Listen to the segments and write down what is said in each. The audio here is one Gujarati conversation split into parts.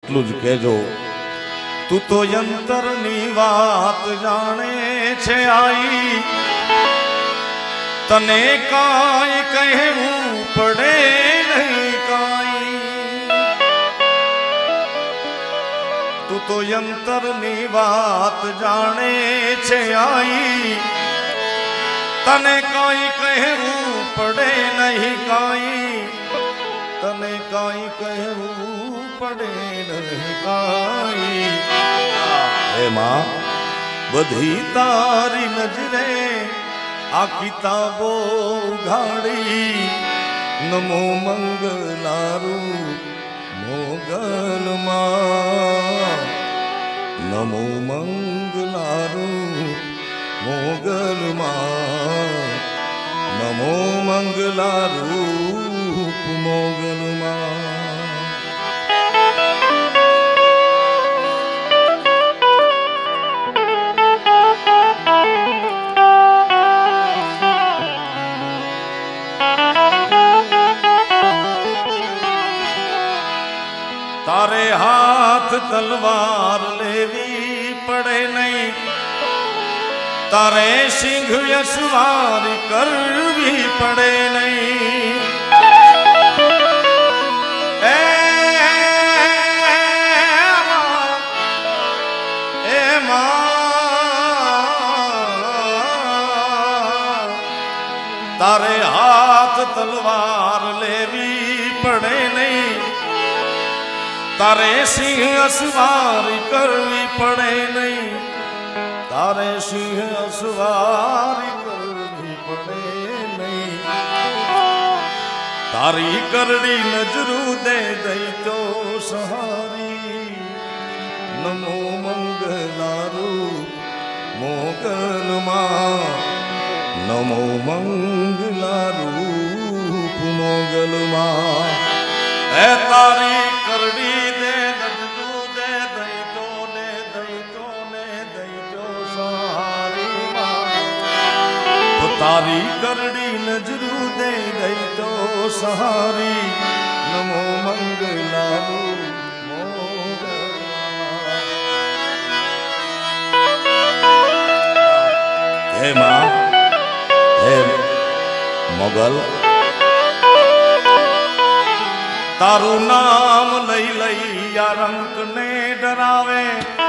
એટલું જ કહેજો, તું તો યંતરની વાત જાણે છે આઈ, તને કાંઈ કહેવું પડે નહીં કાંઈ. તું તો યંતરની વાત જાણે છે આઈ, તને કાંઈ કહેવું પડે નહીં કાંઈ, તને કાંઈ કહેવું પડે નહીં કાંઈ. હે માં, બધી તારી નજરે આ કિતાબો ઉઘાડી, નમો મંગલારૂ મોગલમાં, નમો મંગલારૂ મોગલમાં, નમો મંગલારૂપ મોગલમાં. તારે હાથ તલવાર લેવી પડે નહીં, તારે સિંહ સવારી કરવી પડે નહીં. તારે હાથ તલવાર લેવી પડે નહીં, તારે સિંહ સવારી કરવી પડે નહીં, તારે સિંહ સવારી કરવી પડે નહીં. તારી કરડી નજરું દે દઈ તો સહારી, નમો મંગલારૂપ મોગલમાં, નમો મંગલારૂપ મોગલમાં. હે તારી કરડી દે નજરું દે દઈ તો ને દઈ તો ને દઈ તો સહારી માં. તો તારી કરડી નજરું દે દઈ તો સહારી, નમો મંગલારૂપ મોગલમાં. હે માં, હે મોગલ, તારું નામ લઈ લઈ આ રંક ને ડરાવે,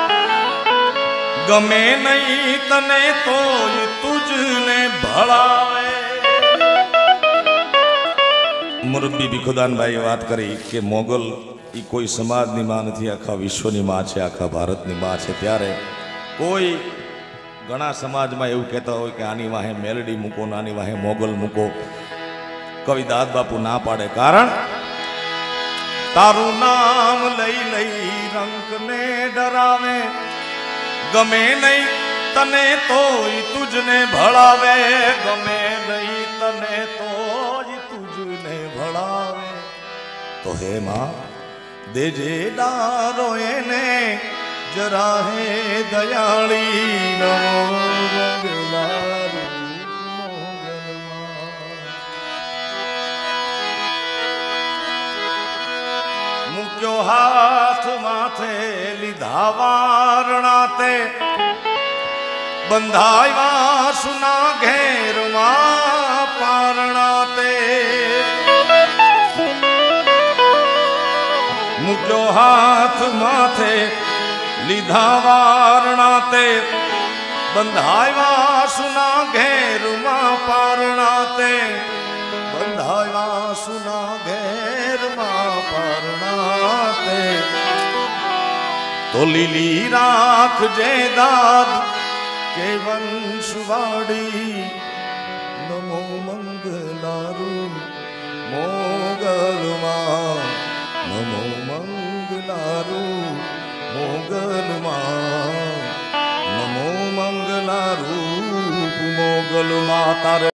ગમે નહીં તને તોય તુજને ભળાવે. મુરબ્બી ભીખુદાનભાઈએ વાત કરી કે મોગલ એ કોઈ સમાજની માં નથી, આખા વિશ્વની માં છે, આખા ભારતની માં છે. ત્યારે કોઈ ઘણા સમાજમાં એવું કહેતા હોય કે આની વાહે મેલડી મૂકો, આની વાહે મોગલ મૂકો. કવિ દાદ બાપુ ના પાડે, કારણ તારું નામ લઈ લઈ રંક ને ડરાવે, ગમે નહીં તને તોય તુજને ભળાવે, ગમે નહીં તને તોય તુજને ભળાવે. તો હે માં, દેજે ડારો એને જરા હે દયાળી, નમો મંગલારૂપ મોગલમાં. મૂક્યો હાથ માથે લીધા વારણા તે, બંધાવ્યા સુના ઘેરમાં પારણા તે. મૂક્યો હાથ માથે લીધા વારણા તે, બંધાવ્યા સુના ઘેરમાં પારણા તે, બંધાવ્યા સુના ઘેરમાં પારણા તે. તો લીલી રાખજે દાદ કે વંશવાડી, નમો મંગલારૂપ મોગલમાં, નમો મંગલારૂપ મોગલમાં, નમો મંગલારૂપ મોગલમાં. તારે